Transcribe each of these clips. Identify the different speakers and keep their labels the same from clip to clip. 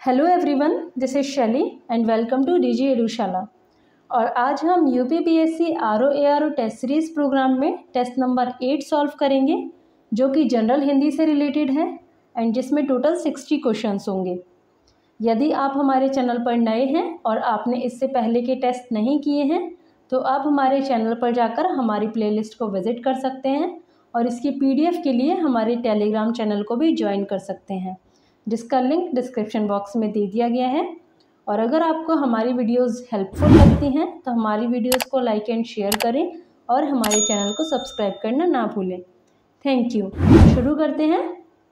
Speaker 1: Hello everyone, this is Shaili and welcome to DG Edushala. और आज हम UPPSC RO ARO test series program में test number 8 solve करेंगे, जो कि जनरल हिंदी से रिलेटेड है एंड जिसमें टोटल 60 क्वेश्चंस होंगे। यदि आप हमारे चैनल पर नए हैं और आपने इससे पहले के टेस्ट नहीं किए हैं तो आप हमारे चैनल पर जाकर हमारी प्लेलिस्ट को विज़िट कर सकते हैं और इसकी पीडीएफ के लिए हमारे टेलीग्राम चैनल को भी ज्वाइन कर सकते हैं, जिसका लिंक डिस्क्रिप्शन बॉक्स में दे दिया गया है। और अगर आपको हमारी वीडियोस हेल्पफुल लगती हैं तो हमारी वीडियोस को लाइक एंड शेयर करें और हमारे चैनल को सब्सक्राइब करना ना भूलें। Thank you. शुरू करते हैं।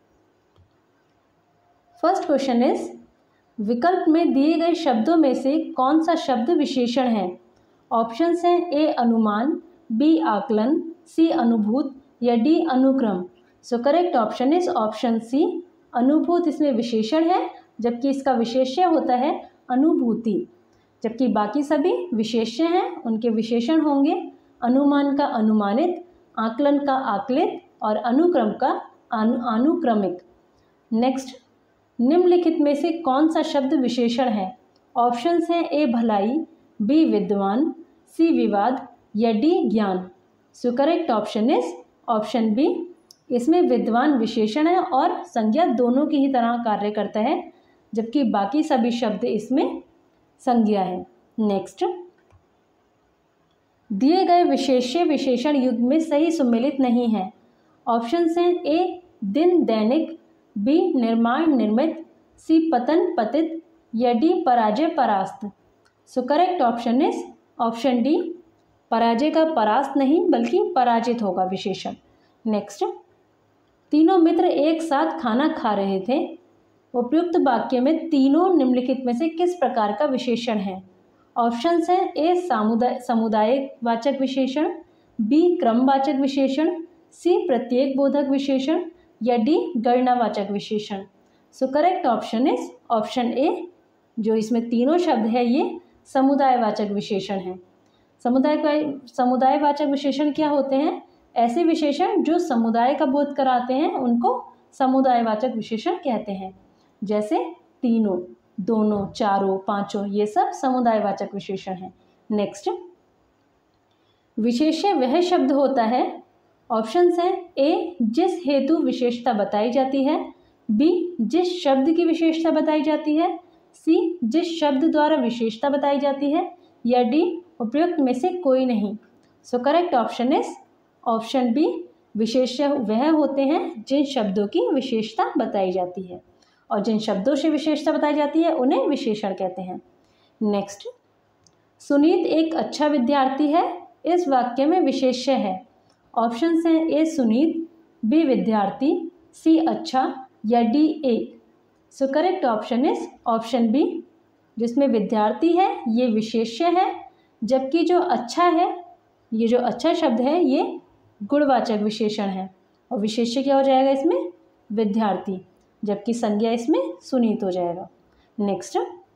Speaker 1: फर्स्ट क्वेश्चन इज, विकल्प में दिए गए शब्दों में से कौन सा शब्द विशेषण है? ऑप्शंस हैं ए अनुमान, बी आकलन, सी अनुभूत या डी अनुक्रम। So correct option is option C अनुभूत। इसमें विशेषण है जबकि इसका विशेष्य होता है अनुभूति, जबकि बाकी सभी विशेष्य हैं, उनके विशेषण होंगे अनुमान का अनुमानित, आकलन का आकलित और अनुक्रम का अनुक्रमिक। नेक्स्ट, निम्नलिखित में से कौन सा शब्द विशेषण है? ऑप्शंस हैं ए भलाई, बी विद्वान, सी विवाद या डी ज्ञान। So correct option is option B. इसमें विद्वान विशेषण है और संज्ञा दोनों की ही तरह कार्य करता है, जबकि बाकी सभी शब्द इसमें संज्ञा है। नेक्स्ट, दिए गए विशेष्य विशेषण युग्म में सही सुमेलित नहीं है। ऑप्शंस हैं ए दिन दैनिक, बी निर्माण निर्मित, सी पतन पतित या डी पराजय परास्त। So correct option is option D. पराजय का परास्त नहीं बल्कि पराजित होगा विशेषण। नेक्स्ट, तीनों मित्र एक साथ खाना खा रहे थे। उपयुक्त वाक्य में तीनों निम्नलिखित में से किस प्रकार का विशेषण है? ऑप्शंस हैं ए समुदायवाचक विशेषण, बी क्रमवाचक विशेषण, सी प्रत्येक बोधक विशेषण या डी गणनावाचक विशेषण। So correct option is option A. जो इसमें तीनों शब्द है ये समुदायवाचक विशेषण हैं। समुदायवाचक विशेषण क्या होते हैं? ऐसे विशेषण जो समुदाय का बोध कराते हैं उनको समुदायवाचक विशेषण कहते हैं। जैसे तीनों, दोनों, चारों, पांचों, ये सब समुदायवाचक विशेषण हैं। नेक्स्ट, विशेष्य वह शब्द होता है। ऑप्शंस हैं ए जिस हेतु विशेषता बताई जाती है, बी जिस शब्द की विशेषता बताई जाती है, सी जिस शब्द द्वारा विशेषता बताई जाती है या डी उपयुक्त में से कोई नहीं। So correct option is option B. विशेष्य वह होते हैं जिन शब्दों की विशेषता बताई जाती है और जिन शब्दों से विशेषता बताई जाती है उन्हें विशेषण कहते हैं। नेक्स्ट, सुनीत एक अच्छा विद्यार्थी है। इस वाक्य में विशेष्य है। ऑप्शंस हैं ए सुनीत, बी विद्यार्थी, सी अच्छा या डी एक। So correct option is option B. जिसमें विद्यार्थी है ये विशेष्य है, जबकि जो अच्छा है, ये जो अच्छा शब्द है ये गुणवाचक विशेषण है और विशेष्य क्या हो जाएगा इसमें? विद्यार्थी, जबकि संज्ञा इसमें सुनीत हो जाएगा। नेक्स्ट,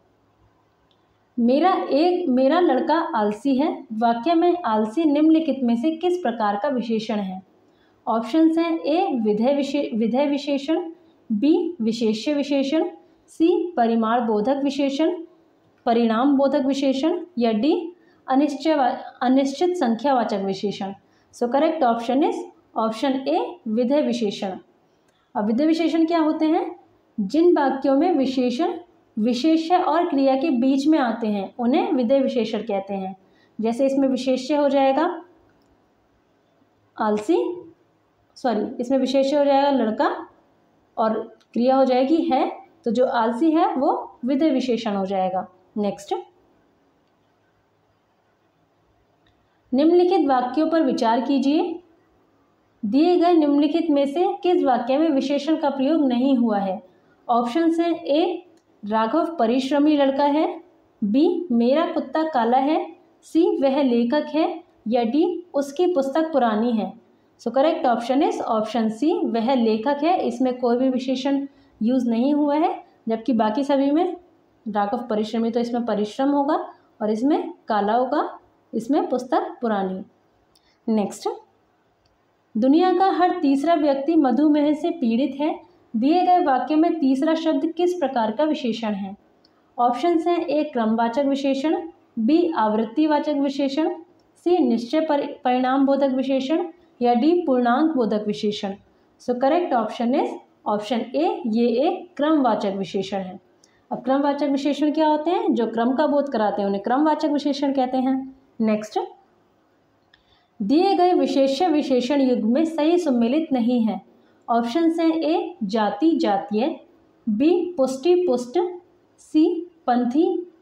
Speaker 1: मेरा लड़का आलसी है। वाक्य में आलसी निम्नलिखित में से किस प्रकार का विशेषण है? ऑप्शंस हैं ए विधेय विशेषण, बी विशेष्य विशेषण, सी परिमाण बोधक विशेषण परिणाम बोधक विशेषण या डी अनिश्चित संख्यावाचक विशेषण। So correct option is option A विधेय विशेषण। अब विधेय विशेषण क्या होते हैं? जिन वाक्यों में विशेषण विशेष्य और क्रिया के बीच में आते हैं उन्हें विधेय विशेषण कहते हैं। जैसे इसमें विशेष्य हो जाएगा आलसी, इसमें विशेष्य हो जाएगा लड़का और क्रिया हो जाएगी है, तो जो आलसी है वो विधेय विशेषण हो जाएगा। नेक्स्ट, निम्नलिखित वाक्यों पर विचार कीजिए। दिए गए निम्नलिखित में से किस वाक्य में विशेषण का प्रयोग नहीं हुआ है? ऑप्शंस हैं ए राघव परिश्रमी लड़का है, बी मेरा कुत्ता काला है, सी वह लेखक है या डी उसकी पुस्तक पुरानी है। So correct option is option C वह लेखक है। इसमें कोई भी विशेषण यूज नहीं हुआ है, जबकि बाकी सभी में राघव परिश्रमी तो इसमें परिश्रम होगा और इसमें काला होगा, इसमें पुस्तक पुरानी। नेक्स्ट, दुनिया का हर तीसरा व्यक्ति मधुमेह से पीड़ित है। दिए गए वाक्य में तीसरा शब्द किस प्रकार का विशेषण है? ऑप्शन हैं ए क्रमवाचक विशेषण, बी आवृत्तिवाचक विशेषण, सी निश्चय परिणाम बोधक विशेषण या डी पूर्णांक बोधक विशेषण। So correct option is option A, ये एक क्रमवाचक विशेषण है। अब क्रमवाचक विशेषण क्या होते हैं? जो क्रम का बोध कराते हैं उन्हें क्रमवाचक विशेषण कहते हैं। नेक्स्ट, दिए गए विशेष्य विशेषण युग्म में सही सम्मिलित नहीं है। ऑप्शन हैं ए जाति जातीय, बी पुष्टि पुष्ट, सी पंथ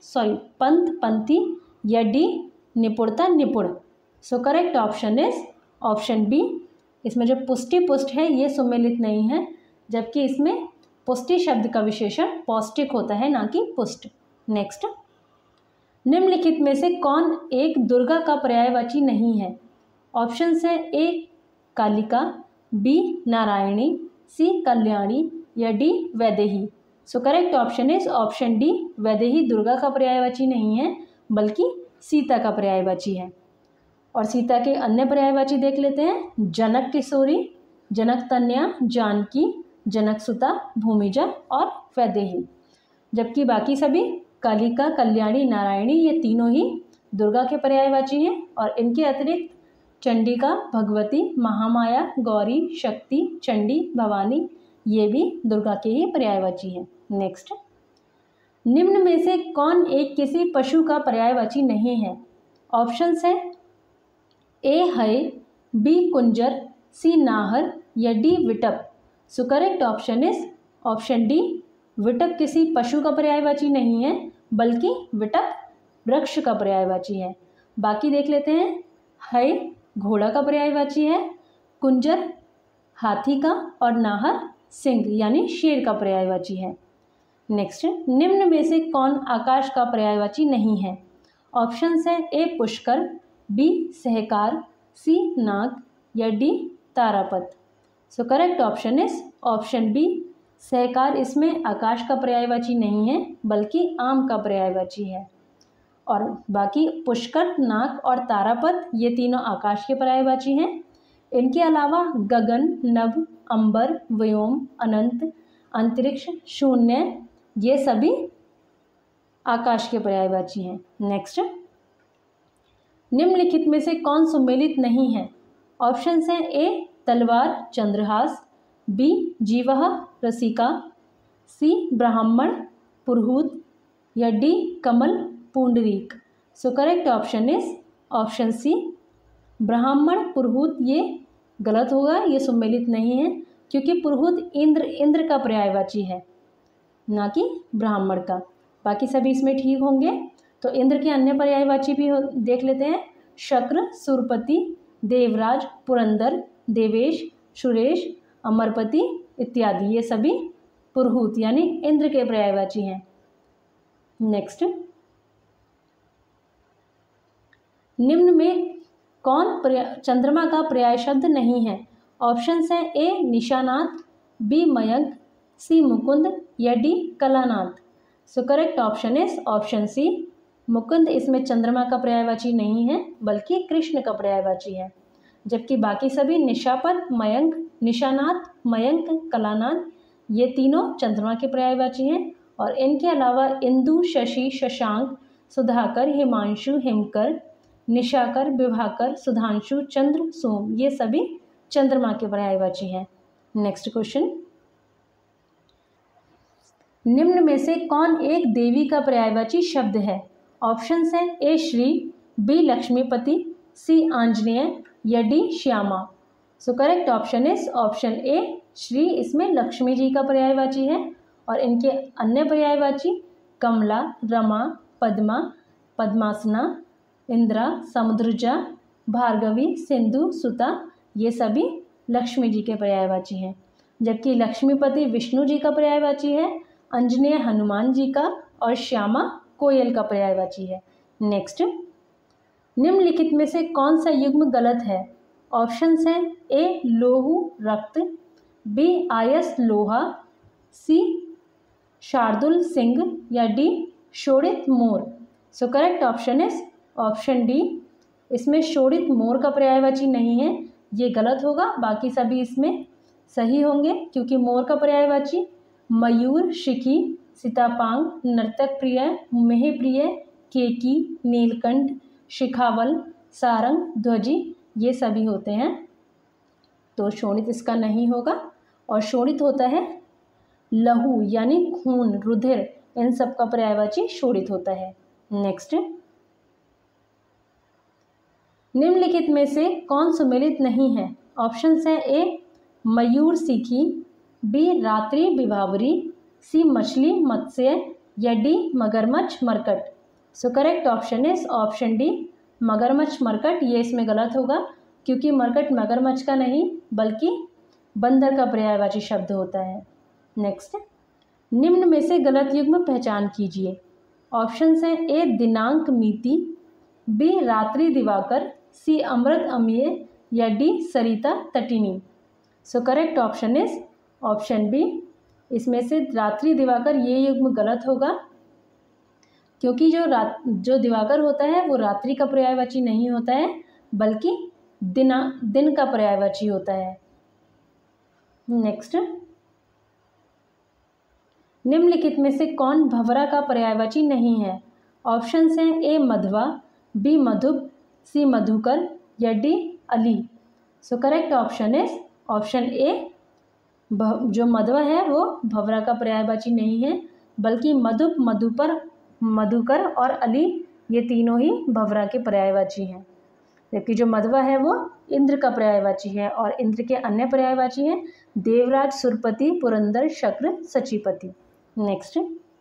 Speaker 1: पंथी या डी निपुणता निपुण। So correct option is option B. इसमें जो पुष्टि पुष्ट है ये सम्मिलित नहीं है, जबकि इसमें पुष्टि शब्द का विशेषण पौष्टिक होता है, ना कि पुष्ट। नेक्स्ट, निम्नलिखित में से कौन एक दुर्गा का पर्यायवाची नहीं है? ऑप्शन है A Kalika, B Narayani, C Kalyani या D Vaidehi. So correct option is option D, Vaidehi Durga का पर्यायवाची नहीं है बल्कि सीता का पर्यायवाची है। और सीता के अन्य पर्यायवाची देख लेते हैं। जनक किशोरी, जनक तनया, जानकी, जनक सुता, भूमिजा और वैदेही। जबकि बाकी सभी कालिका, कल्याणी, नारायणी ये तीनों ही दुर्गा के पर्यायवाची हैं। और इनके अतिरिक्त चंडिका, भगवती, महामाया, गौरी, शक्ति, चंडी, भवानी ये भी दुर्गा के ही पर्यायवाची हैं। नेक्स्ट, निम्न में से कौन एक किसी पशु का पर्यायवाची नहीं है? ऑप्शंस है ए है, बी कुंजर, सी नाहर या डी विटप। So correct option is option D, विटप किसी पशु का पर्यायवाची नहीं है बल्कि विटप वृक्ष का पर्यायवाची है। बाकी देख लेते हैं। है घोड़ा का पर्यायवाची है, कुंजर हाथी का और नाहर सिंह यानी शेर का पर्यायवाची है। नेक्स्ट, निम्न में से कौन आकाश का पर्यायवाची नहीं है? ऑप्शंस है ए पुष्कर, बी सहकार, सी नाग या डी तारापथ। So correct option is option B, सहकार इसमें आकाश का पर्यायवाची नहीं है बल्कि आम का पर्यायवाची है। और बाकी पुष्कर, नाग और तारापथ ये तीनों आकाश के पर्यायवाची हैं। इनके अलावा गगन, नभ, अंबर, व्योम, अनंत, अंतरिक्ष, शून्य ये सभी आकाश के पर्यायवाची हैं। नेक्स्ट, निम्नलिखित में से कौन सम्मिलित नहीं है? ऑप्शंस हैं ए तलवार चंद्रहास, बी जीवह रसिका, सी ब्राह्मण पुरहूत या डी कमल पुंडरीक। So correct option is option C, ब्राह्मण पुरहूत ये गलत होगा, ये सम्मिलित नहीं है क्योंकि पुरहूत इंद्र का पर्यायवाची है, ना कि ब्राह्मण का। बाकी सभी इसमें ठीक होंगे। तो इंद्र के अन्य पर्यायवाची भी देख लेते हैं। शक्र, सुरपति, देवराज, पुरंदर, देवेश, सुरेश, अमरपति इत्यादि ये सभी पुरहूत यानी इंद्र के पर्यायवाची हैं। नेक्स्ट, निम्न में कौन चंद्रमा का पर्याय शब्द नहीं है? ऑप्शंस हैं ए निशानाथ, बी मयंक, सी मुकुंद या डी कलानाथ। So correct option is option C, Mukund इसमें चंद्रमा का पर्यायवाची नहीं है बल्कि कृष्ण का पर्यायवाची है। जबकि बाकी सभी निशापत, मयंक, निशानाथ, मयंक, कलानाथ ये तीनों चंद्रमा के पर्यायवाची हैं। और इनके अलावा इंदु, शशि, शशांक, सुधाकर, हिमांशु, हिमकर, निशाकर, विभाकर, सुधांशु, चंद्र, सोम ये सभी चंद्रमा के पर्यायवाची हैं। नेक्स्ट क्वेश्चन, निम्न में से कौन एक देवी का पर्यायवाची शब्द है? ऑप्शंस हैं A Shri, B Lakshmipati, C Anjaneya या D Shyama. So correct option is option A Shri, इसमें लक्ष्मी जी का पर्यायवाची है। और इनके अन्य पर्यायवाची कमला, रमा, पद्मा, पद्मासना, इंद्रा, समुद्रजा, भार्गवी, सिंधु, सुता ये सभी लक्ष्मी जी के पर्यायवाची हैं। जबकि लक्ष्मीपति विष्णु जी का पर्यायवाची है, अंजनेय हनुमान जी का और श्यामा कोयल का पर्यायवाची है। नेक्स्ट, निम्नलिखित में से कौन सा युग्म गलत है? ऑप्शंस हैं ए लोहू रक्त, बी आयस लोहा, सी शार्दुल सिंह या डी शोणित मोर। So correct option is option D, इसमें शोणित मोर का पर्यायवाची नहीं है, ये गलत होगा। बाकी सभी इसमें सही होंगे, क्योंकि मोर का पर्यायवाची मयूर, शिखी, सीतापांग, नर्तक प्रिय, मेहप्रिय, केकी, नीलकंठ, शिखावल, सारंग, ध्वजी ये सभी होते हैं। तो शोणित इसका नहीं होगा। और शोणित होता है लहू यानी खून, रुधिर, इन सब का पर्यायवाची शोणित होता है। नेक्स्ट, निम्नलिखित में से कौन सुमेलित नहीं है? ऑप्शंस हैं ए मयूर सीखी, बी रात्रि विभावरी, सी मछली मत्स्य, या डी मगरमच्छ मरकट। So correct option is option D मगरमच्छ मरकट। ये इसमें गलत होगा, क्योंकि मरकट मगरमच्छ का नहीं बल्कि बंदर का पर्यायवाची शब्द होता है। नेक्स्ट, निम्न में से गलत युग्म पहचान कीजिए। ऑप्शंस हैं ए दिनांक मिति, बी रात्रि दिवाकर, सी अमृत अम्ये, या डी सरिता तटिनी। So correct option is option B. इसमें से रात्रि दिवाकर ये युग्म गलत होगा, क्योंकि जो दिवाकर होता है वो रात्रि का पर्यायवाची नहीं होता है बल्कि दिन का पर्यायवाची होता है। नेक्स्ट, निम्नलिखित में से कौन भंवरा का पर्यायवाची नहीं है? ऑप्शंस हैं ए मधवा, बी मधुप, सी मधुकर, या डी अली। So correct option is option A. जो मधवा है वो भंवरा का पर्यायवाची नहीं है बल्कि मधुप, मधुपर, मधुकर और अली ये तीनों ही भंवरा के पर्यायवाची हैं। जबकि जो मधवा है वो इंद्र का पर्यायवाची है और इंद्र के अन्य पर्यायवाची हैं देवराज, सुरपति, पुरंदर, शक्र, सचिपति। नेक्स्ट,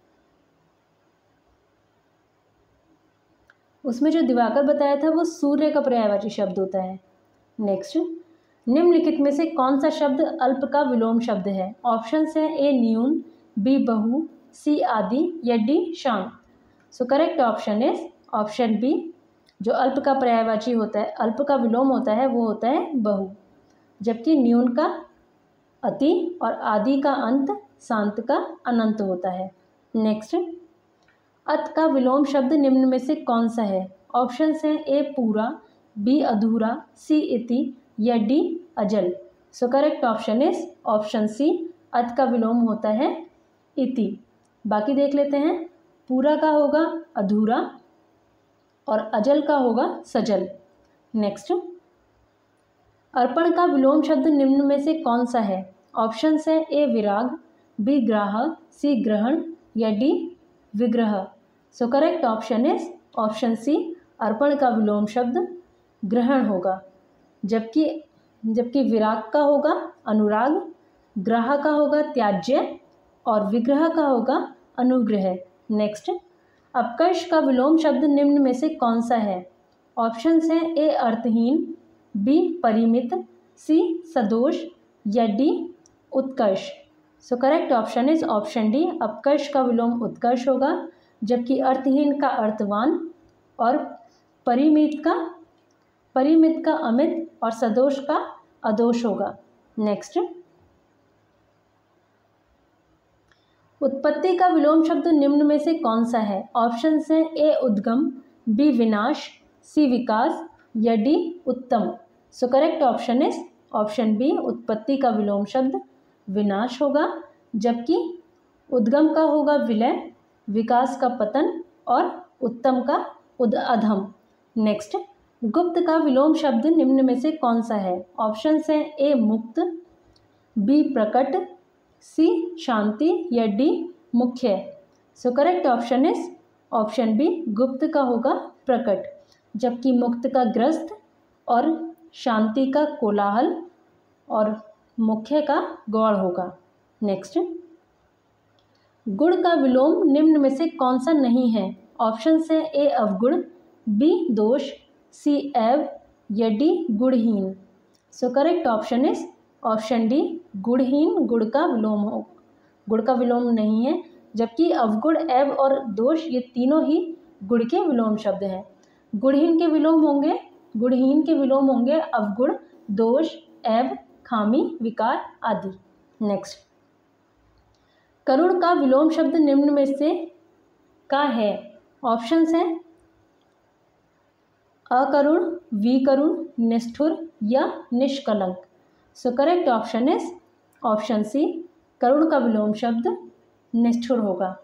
Speaker 1: उसमें जो दिवाकर बताया था वो सूर्य का पर्यायवाची शब्द होता है। नेक्स्ट, निम्नलिखित में से कौन सा शब्द अल्प का विलोम शब्द है? ऑप्शंस हैं ए न्यून, बी बहु, सी आदि, या डी शाम। So correct option is option B. जो अल्प का पर्यायवाची होता है, अल्प का विलोम होता है, वो होता है बहु, जबकि न्यून का अति और आदि का अंत, शांत का अनंत होता है। नेक्स्ट, अत का विलोम शब्द निम्न में से कौन सा है? ऑप्शंस हैं ए पूरा, बी अधूरा, सी इति, या डी अजल। So correct option is option C. अत का विलोम होता है इति। बाकी देख लेते हैं। पूरा का होगा अधूरा और अजल का होगा सजल। नेक्स्ट, अर्पण का विलोम शब्द निम्न में से कौन सा है? ऑप्शंस है ए विराग, बी ग्राह, सी ग्रहण, या डी विग्रह। So correct option is option C. अर्पण का विलोम शब्द ग्रहण होगा, जबकि विराग का होगा अनुराग, ग्राह का होगा त्याज्य और विग्रह का होगा अनुग्रह। नेक्स्ट, अपकर्ष का विलोम शब्द निम्न में से कौन सा है? ऑप्शंस हैं ए अर्थहीन, बी परिमित, सी सदोष, या डी उत्कर्ष। So correct option is option D. अपकर्ष का विलोम उत्कर्ष होगा, जबकि अर्थहीन का अर्थवान और परिमित का अमित और सदोष का अदोष होगा। नेक्स्ट, उत्पत्ति का विलोम शब्द निम्न में से कौन सा है? ऑप्शंस हैं ए उद्गम, बी विनाश, सी विकास, या डी उत्तम। So correct option is option B. उत्पत्ति का विलोम शब्द विनाश होगा, जबकि उद्गम का होगा विलय, विकास का पतन और उत्तम का अधम। नेक्स्ट, गुप्त का विलोम शब्द निम्न में से कौन सा है? ऑप्शंस हैं ए मुक्त, बी प्रकट, सी शांति, या डी मुख्य। So correct option is option B. गुप्त का होगा प्रकट, जबकि मुक्त का ग्रस्त और शांति का कोलाहल और मुख्य का गौड़ होगा। नेक्स्ट, गुण का विलोम निम्न में से कौन सा नहीं है? ऑप्शंस हैं ए अवगुण, बी दोष, सी एव, या डी गुणहीन। So correct option is option D गुणहीन। गुण का विलोम नहीं है, जबकि अवगुण, एव और दोष ये तीनों ही गुण के विलोम शब्द हैं। गुणहीन के विलोम होंगे अवगुण, दोष, एव, खामी, विकार आदि। नेक्स्ट, करुण का विलोम शब्द निम्न में से का है? ऑप्शंस हैं अकरुण, विकरुण, निष्ठुर, या निष्कलंक। So correct option is option C करुण का विलोम शब्द निष्ठुर होगा,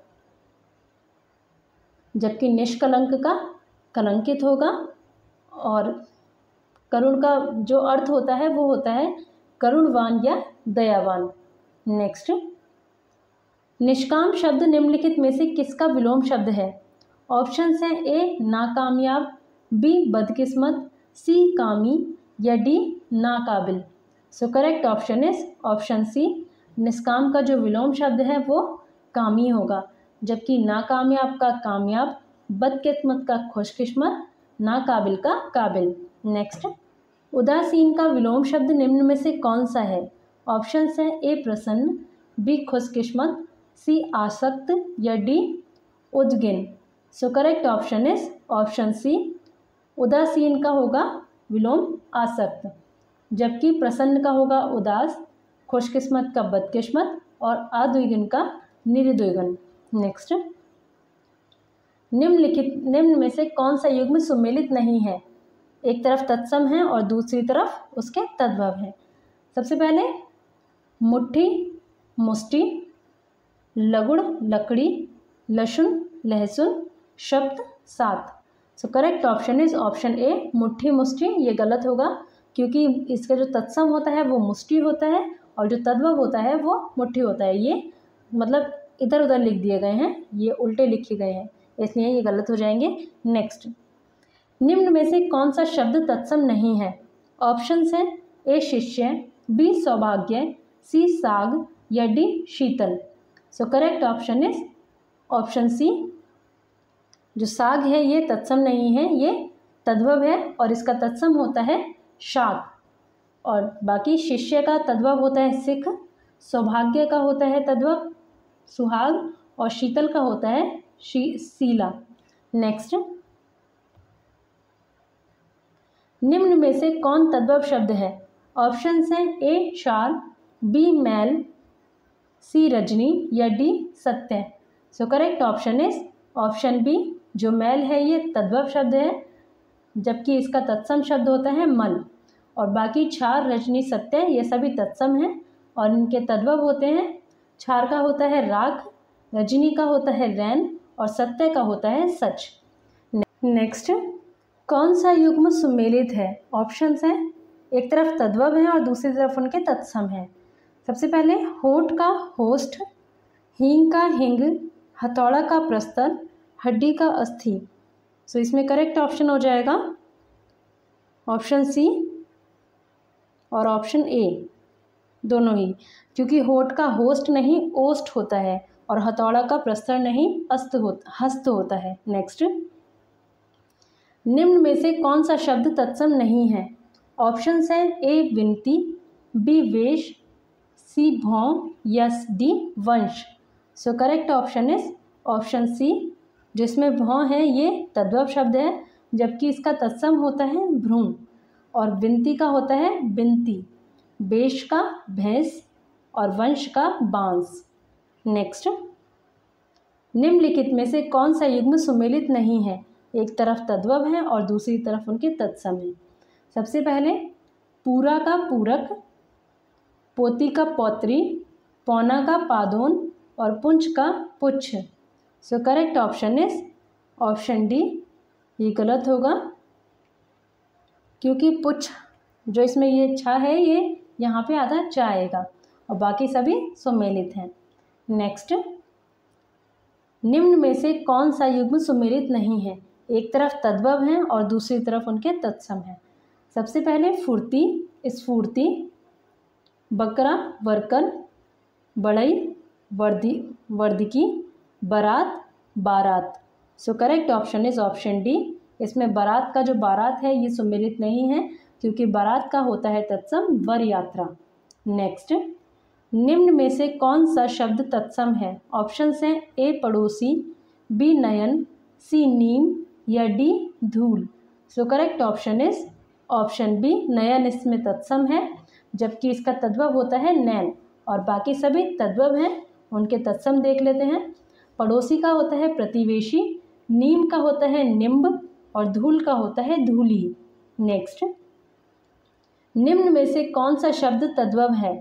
Speaker 1: जबकि निष्कलंक का कलंकित होगा, और करुण का जो अर्थ होता है वो होता है करुणवान या दयावान। नेक्स्ट, निष्काम शब्द निम्नलिखित में से किसका विलोम शब्द है? ऑप्शंस हैं ए नाकामयाब, बी बदकिस्मत, सी कामी या डी नाकाबिल। So correct option is option C, निष्काम का जो विलोम शब्द है वो कामी होगा, जबकि नाकामयाब का कामयाब, बदकिस्मत का खुशकिस्मत, नाकाबिल का काबिल। नेक्स्ट, उदासीन का विलोम शब्द निम्न में से कौन सा है? ऑप्शंस हैं ए प्रसन्न, बी खुशकिस्मत, सी आसक्त या डी उद्गिन। So correct option is option C, उदासीन का होगा विलोम आसक्त, जबकि प्रसन्न का होगा उदास, खुशकिस्मत का बदकिस्मत और अद्विगुन का निर्द्विगुन। नेक्स्ट, निम्न में से कौन सा युग्म सुमेलित नहीं है? एक तरफ तत्सम है और दूसरी तरफ उसके तद्भव है। सबसे पहले मुट्ठी मुष्टि, लगुड़ लकड़ी, लहसुन लहसुन, शब्द सात। So correct option is option A मुट्ठी मुष्टि। ये गलत होगा क्योंकि इसका जो तत्सम होता है वो मुष्टि होता है और जो तद्भव होता है वो मुट्ठी होता है। ये मतलब इधर उधर लिख दिए गए हैं, ये उल्टे लिखे गए हैं, इसलिए ये गलत हो जाएंगे। नेक्स्ट, निम्न में से कौन सा शब्द तत्सम नहीं है? ऑप्शंस हैं ए शिष्य, बी सौभाग्य, सी साग या डी शीतल। So correct option is option C, जो साग है ये तत्सम नहीं है, ये तद्भव है और इसका तत्सम होता है शाक, और बाकी शिष्य का तद्भव होता है सिख, सौभाग्य का होता है तद्भव सुहाग और शीतल का होता है सीला। नेक्स्ट, निम्न में से कौन तद्भव शब्द है? ऑप्शंस हैं ए शाल, बी मैल, सी रजनी या डी सत्य। So correct option is option B, जो मैल है ये तद्भव शब्द है, जबकि इसका तत्सम शब्द होता है मल, और बाकी क्षार रजनी सत्य ये सभी तत्सम हैं और इनके तद्भव होते हैं। क्षार का होता है राख, रजनी का होता है रैन और सत्य का होता है सच। नेक्स्ट, कौन सा युग्म सुमेलित है? ऑप्शंस हैं एक तरफ तद्भव है और दूसरी तरफ उनके तत्सम है। सबसे पहले होठ का होस्ट, हींग का हिंग, हथौड़ा का प्रस्तर, हड्डी का अस्थि। सो इसमें करेक्ट ऑप्शन हो जाएगा ऑप्शन सी और ऑप्शन ए दोनों ही, क्योंकि होठ का होस्ट नहीं ओस्ट होता है और हथौड़ा का प्रस्तर नहीं हस्त होता है। नेक्स्ट, निम्न में से कौन सा शब्द तत्सम नहीं है? ऑप्शंस हैं ए विनती, बी वेश, सी भौं या डी वंश। So correct option is option C, जिसमें भौं है ये तद्भव शब्द है, जबकि इसका तत्सम होता है भ्रूण, और विनती का होता है बिनती, बेश का भैंस और वंश का बांस। नेक्स्ट, निम्नलिखित में से कौन सा युग्म सुमेलित नहीं है? एक तरफ तद्भव है और दूसरी तरफ उनके तत्सम है। सबसे पहले पूरा का पूरक, पोती का पौत्री, पौना का पादोन और पुंछ का पुच्छ। So correct option is option D. ये गलत होगा क्योंकि पुच्छ जो इसमें ये छा है ये यहाँ पे आधा चा आएगा और बाकी सभी सुमेलित हैं। नेक्स्ट, निम्न में से कौन सा युग्म सुमेलित नहीं है? एक तरफ तद्भव है और दूसरी तरफ उनके तत्सम है। सबसे पहले फुर्ती, स्फूर्ति, बकरा, वर्कन, बढ़ई, वर्दिकी, बारात, बारात। So correct option is option D. इसमें बारात का जो बारात है ये सुमेलित नहीं है क्योंकि बारात का होता है तत्सम वर यात्रा। नेक्स्ट, निम्न में से कौन सा शब्द तत्सम है? ऑप्शंस हैं ए पड़ोसी, बी नयन, सी नीम या डी धूल। So correct option is option B, नयन इसमें तत्सम है, जबकि इसका तद्भव होता है नैन और बाकी सभी तद्भव हैं, उनके तत्सम देख लेते हैं। पड़ोसी का होता है प्रतिवेशी, नीम का होता है निम्ब और धूल का होता है धूली। नेक्स्ट, निम्न में से कौन सा शब्द तद्भव है?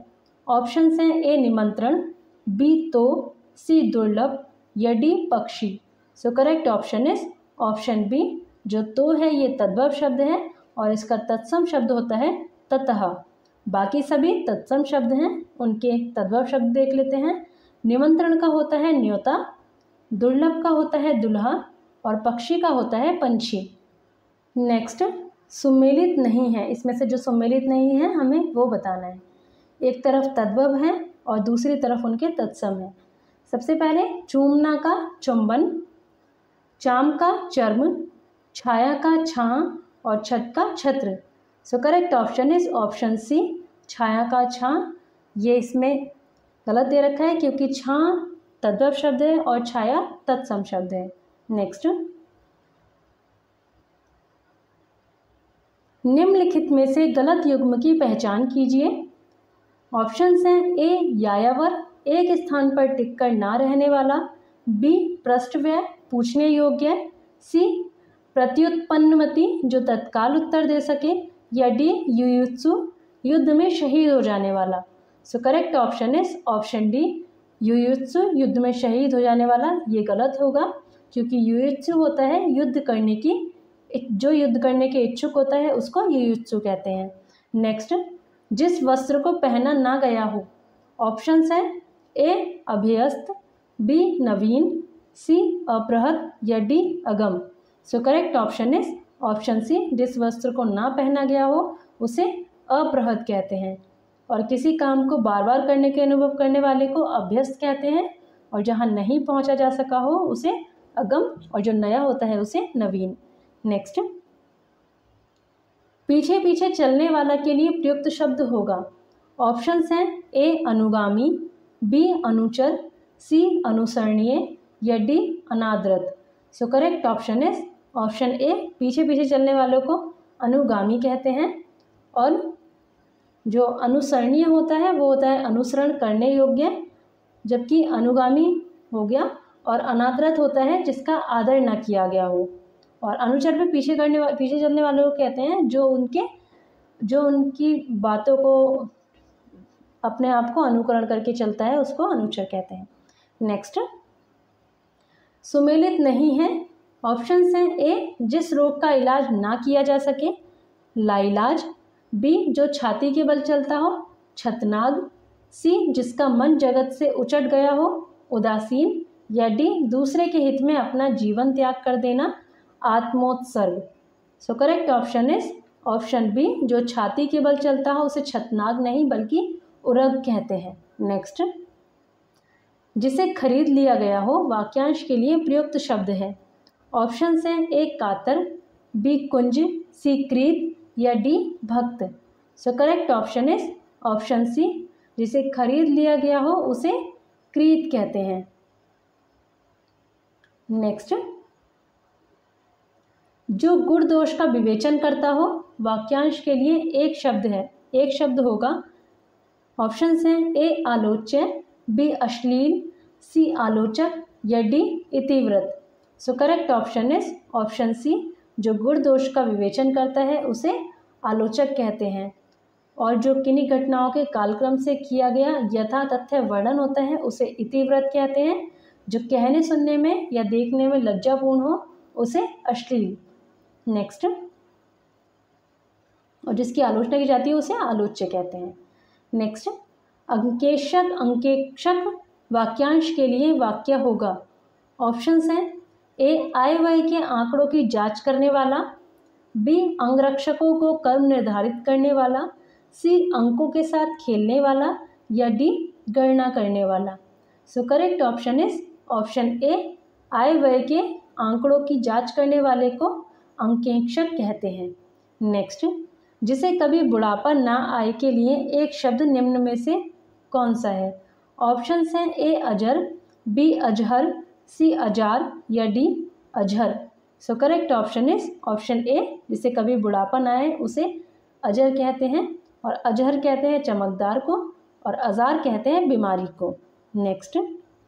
Speaker 1: ऑप्शंस हैं ए निमंत्रण, बी तो, सी दुर्लभ या डी पक्षी। So correct option is option B. जो तो है ये तद्भव शब्द है और इसका तत्सम शब्द होता है ततः। बाकी सभी तत्सम शब्द हैं, उनके तद्भव शब्द देख लेते हैं। निमंत्रण का होता है न्योता, दुर्लभ का होता है दुल्हा और पक्षी का होता है पंछी। नेक्स्ट सुमेलित नहीं है, इसमें से जो सुमेलित नहीं है हमें वो बताना है। एक तरफ तद्भव है और दूसरी तरफ उनके तत्सम है। सबसे पहले चूमना का चुंबन, चाम का चर्म, छाया का छां और छत का छत्र। So correct option is option C, छाया का छां। ये इसमें गलत दे रखा है क्योंकि छां तद्भव शब्द है और छाया तत्सम शब्द है। नेक्स्ट, निम्नलिखित में से गलत युग्म की पहचान कीजिए। ऑप्शंस हैं ए यायावर, एक स्थान पर टिककर ना रहने वाला, बी पृष्ठव्यय पूछने योग्य, सी प्रत्युत्पन्नमति जो तत्काल उत्तर दे सके, या डी युयुत्सु युद्ध में शहीद हो जाने वाला। So correct option is option D, युयुत्सु युद्ध में शहीद हो जाने वाला। ये गलत होगा क्योंकि युयुत्सु होता है युद्ध करने की, जो युद्ध करने के इच्छुक होता है उसको युयुत्सु कहते हैं। नेक्स्ट, जिस वस्त्र को पहना ना गया हो। ऑप्शंस हैं ए अभ्यस्त, बी नवीन, सी अपृहत या डी अगम। So correct option is option C, जिस वस्त्र को ना पहना गया हो उसे अपृहत कहते हैं और किसी काम को बार बार करने के अनुभव करने वाले को अभ्यस्त कहते हैं और जहाँ नहीं पहुँचा जा सका हो उसे अगम और जो नया होता है उसे नवीन। नेक्स्ट, पीछे पीछे चलने वाला के लिए प्रयुक्त शब्द होगा। ऑप्शंस हैं ए अनुगामी, बी अनुचर, सी अनुसरणीय या डी अनादरत। So correct option is option A, पीछे पीछे चलने वालों को अनुगामी कहते हैं और जो अनुसरणीय होता है वो होता है अनुसरण करने योग्य, जबकि अनुगामी हो गया और अनादरत होता है जिसका आदर न किया गया हो। और अनुचर पे पीछे चलने वालों को कहते हैं जो उनकी बातों को अपने आप को अनुकरण करके चलता है, उसको अनुचर कहते हैं। नेक्स्ट, सुमेलित नहीं है। ऑप्शंस हैं ए जिस रोग का इलाज ना किया जा सके, लाइलाज, बी जो छाती के बल चलता हो, छतनाग, सी जिसका मन जगत से उचट गया हो, उदासीन, या डी दूसरे के हित में अपना जीवन त्याग कर देना, आत्मोत्सर्ग। So correct option is option B, जो छाती के बल चलता हो उसे छतनाग नहीं बल्कि उरग कहते हैं। नेक्स्ट, जिसे खरीद लिया गया हो वाक्यांश के लिए प्रयुक्त शब्द है। ऑप्शंस हैं ए कातर, बी कुंज, सी क्रीत या डी भक्त। So correct option is option C, जिसे खरीद लिया गया हो उसे क्रीत कहते हैं। नेक्स्ट, जो गुण दोष का विवेचन करता हो वाक्यांश के लिए एक शब्द होगा। ऑप्शंस हैं ए आलोच्य, बी अश्लील, सी आलोचक या डी इतिव्रत। So correct option is option C, जो गुण दोष का विवेचन करता है उसे आलोचक कहते हैं और जो किन्हीं घटनाओं के कालक्रम से किया गया यथा तथ्य वर्णन होता है उसे इतिव्रत कहते हैं। जो कहने सुनने में या देखने में लज्जापूर्ण हो उसे अश्लील। नेक्स्ट, और जिसकी आलोचना की जाती है उसे आलोच्य कहते हैं। नेक्स्ट, अंकेक्षक वाक्यांश के लिए वाक्य होगा। ऑप्शंस हैं ए आय व्यय के आंकड़ों की जांच करने वाला, बी अंगरक्षकों को कर्म निर्धारित करने वाला, सी अंकों के साथ खेलने वाला या डी गणना करने वाला। So correct option is option A, आय व्यय के आंकड़ों की जांच करने वाले को अंकेक्षक कहते हैं। नेक्स्ट, जिसे कभी बुढ़ापा ना आए के लिए एक शब्द निम्न में से कौन सा है। ऑप्शंस हैं ए अजर, बी अजहर, सी अजार या डी अजहर। So correct option is option A, जिसे कभी बुढ़ापा ना आए उसे अजर कहते हैं और अजहर कहते हैं चमकदार को और अजार कहते हैं बीमारी को। नेक्स्ट,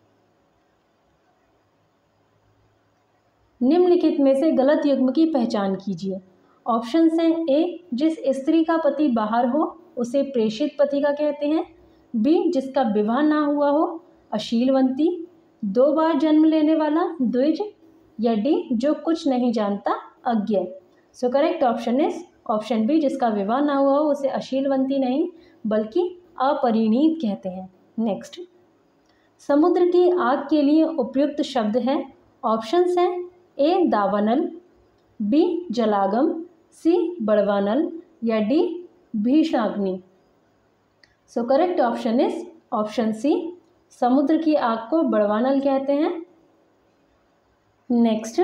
Speaker 1: निम्नलिखित में से गलत युग्म की पहचान कीजिए। ऑप्शंस हैं ए जिस स्त्री का पति बाहर हो उसे प्रेषित पति का कहते हैं, बी जिसका विवाह ना हुआ हो, अशीलवंती, 2 बार जन्म लेने वाला, द्विज, या डी जो कुछ नहीं जानता, अज्ञ। So correct option is option B, जिसका विवाह ना हुआ हो उसे अशीलवंती नहीं बल्कि अपरिणीत कहते हैं। नेक्स्ट, समुद्र की आग के लिए उपयुक्त शब्द है। ऑप्शंस हैं ए दावानल, बी जलागम, सी बड़वानल, या डी भीषणाग्नि। So correct option is option C, समुद्र की आग को बड़वानल कहते हैं। नेक्स्ट,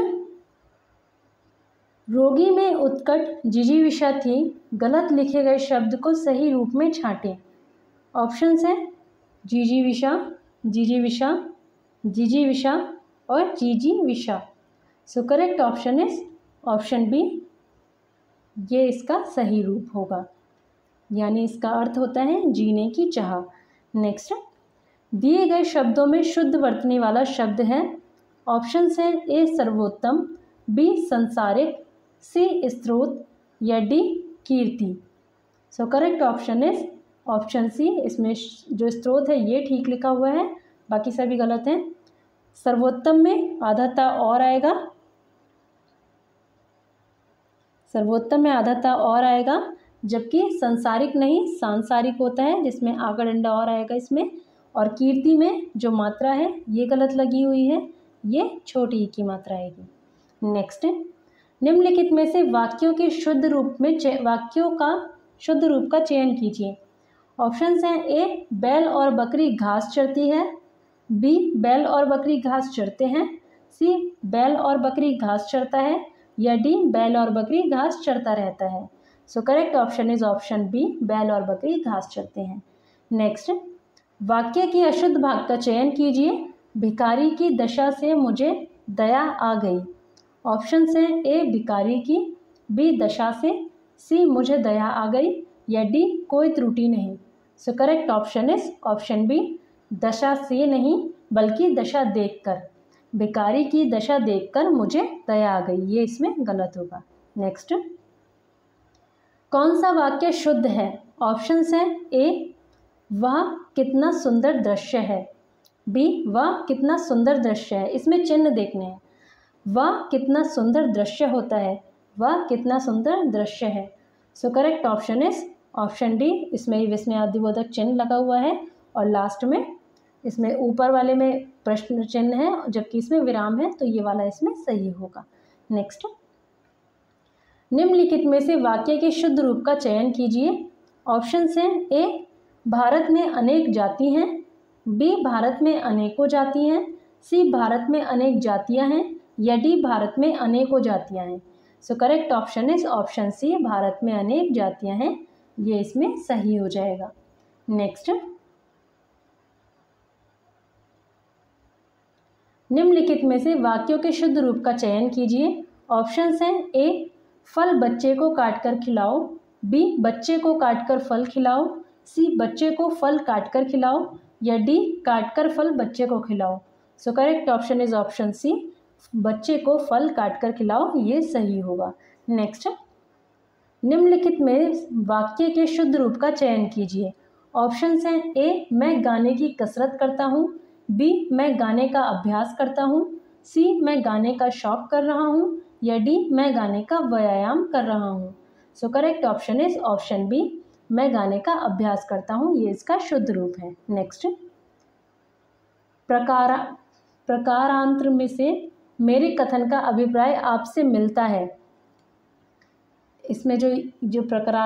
Speaker 1: रोगी में उत्कट जिजीविषा थी, गलत लिखे गए शब्द को सही रूप में छांटें। ऑप्शंस हैं जिजीविषा, जिजीविषा, जिजीविषा और जिजीविषा। So correct option is option B, ये इसका सही रूप होगा, यानी इसका अर्थ होता है जीने की चाह। नेक्स्ट, दिए गए शब्दों में शुद्ध वर्तनी वाला शब्द है। ऑप्शंस हैं ए सर्वोत्तम, बी संसारिक, सी स्रोत, या डी कीर्ति। So correct option is option C, इसमें जो स्रोत है ये ठीक लिखा हुआ है, बाकी सभी गलत हैं। सर्वोत्तम में आधाता और आएगा, सर्वोत्तम में आधाता और आएगा, जबकि संसारिक नहीं सांसारिक होता है जिसमें आगा डंडा और आएगा इसमें। और कीर्ति में जो मात्रा है ये गलत लगी हुई है, ये छोटी ई की मात्रा आएगी। नेक्स्ट, निम्नलिखित में से वाक्यों के शुद्ध रूप में वाक्यों का शुद्ध रूप का चयन कीजिए। ऑप्शंस हैं ए बैल और बकरी घास चरती है, बी बैल और बकरी घास चरते हैं, सी बैल और बकरी घास चरता है, या डी बैल और बकरी घास चरता रहता है। So correct option is option B, बैल और बकरी घास चरते हैं। नेक्स्ट, वाक्य की अशुद्ध भाग का चयन कीजिए। भिखारी की दशा से मुझे दया आ गई। ऑप्शंस हैं ए भिखारी की, बी दशा से, सी मुझे दया आ गई, या डी कोई त्रुटि नहीं। So correct option is option B, दशा से नहीं बल्कि दशा देखकर, भिखारी की दशा देखकर मुझे दया आ गई, ये इसमें गलत होगा। नेक्स्ट, कौन सा वाक्य शुद्ध है? ऑप्शंस हैं ए वह कितना सुंदर दृश्य है, बी वह कितना सुंदर दृश्य है, इसमें चिन्ह देखने हैं। वह कितना सुंदर दृश्य होता है, वह कितना सुंदर दृश्य है। So correct option is option D, इसमें विस्मयादिबोधक चिन्ह लगा हुआ है और लास्ट में इसमें ऊपर वाले में प्रश्न चिन्ह है जबकि इसमें विराम है, तो ये वाला इसमें सही होगा। नेक्स्ट, निम्नलिखित में से वाक्य के शुद्ध रूप का चयन कीजिए। ऑप्शंस हैं ए भारत में अनेक जाति हैं, बी भारत में अनेकों जाति हैं, सी भारत में अनेक जातियां हैं, या डी भारत में अनेकों जातियां हैं। So correct option is option C, Bharat में अनेक जातियां हैं, ये इसमें सही हो जाएगा। नेक्स्ट, निम्नलिखित में से वाक्यों के शुद्ध रूप का चयन कीजिए। ऑप्शंस हैं ए फल बच्चे को काटकर खिलाओ, बी बच्चे को काटकर फल खिलाओ, सी बच्चे को फल काटकर खिलाओ, या डी काटकर फल बच्चे को खिलाओ। So correct option is option C, बच्चे को फल काटकर खिलाओ, ये सही होगा। नेक्स्ट, निम्नलिखित में वाक्य के शुद्ध रूप का चयन कीजिए। ऑप्शंस हैं ए मैं गाने की कसरत करता हूँ, बी मैं गाने का अभ्यास करता हूँ, सी मैं गाने का शौक कर रहा हूँ, या डी मैं गाने का व्यायाम कर रहा हूँ। So correct option is option B, मैं गाने का अभ्यास करता हूँ, ये इसका शुद्ध रूप है। नेक्स्ट, प्रकारांतर में से मेरे कथन का अभिप्राय आपसे मिलता है। इसमें जो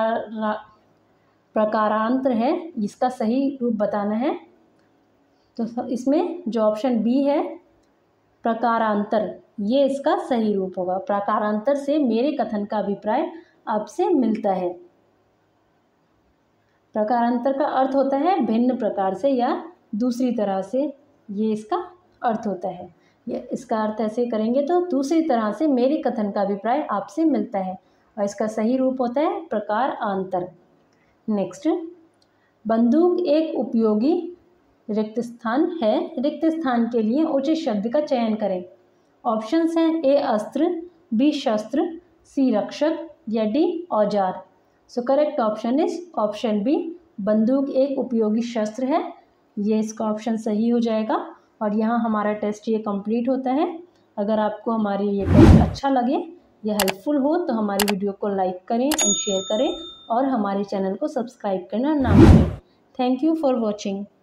Speaker 1: प्रकारांतर है इसका सही रूप बताना है, तो इसमें जो ऑप्शन बी है प्रकारांतर, ये इसका सही रूप होगा। प्रकारांतर से मेरे कथन का अभिप्राय आपसे मिलता है। प्रकारांतर का अर्थ होता है भिन्न प्रकार से या दूसरी तरह से, ये इसका अर्थ होता है। ये इसका अर्थ ऐसे करेंगे तो दूसरी तरह से मेरे कथन का अभिप्राय आपसे मिलता है, और इसका सही रूप होता है प्रकारांतर। नेक्स्ट, बंदूक एक उपयोगी रिक्त स्थान है, रिक्त स्थान के लिए उचित शब्द का चयन करें। ऑप्शंस हैं ए अस्त्र, बी शस्त्र, सी रक्षक, या डी औजार। So correct option is option B, बंदूक एक उपयोगी शस्त्र है। ये इसका ऑप्शन सही हो जाएगा। और यहाँ हमारा टेस्ट ये कंप्लीट होता है। अगर आपको हमारी ये टेस्ट अच्छा लगे या हेल्पफुल हो तो हमारी वीडियो को लाइक करें एंड शेयर करें और हमारे चैनल को सब्सक्राइब करना ना भूलें। Thank you for watching.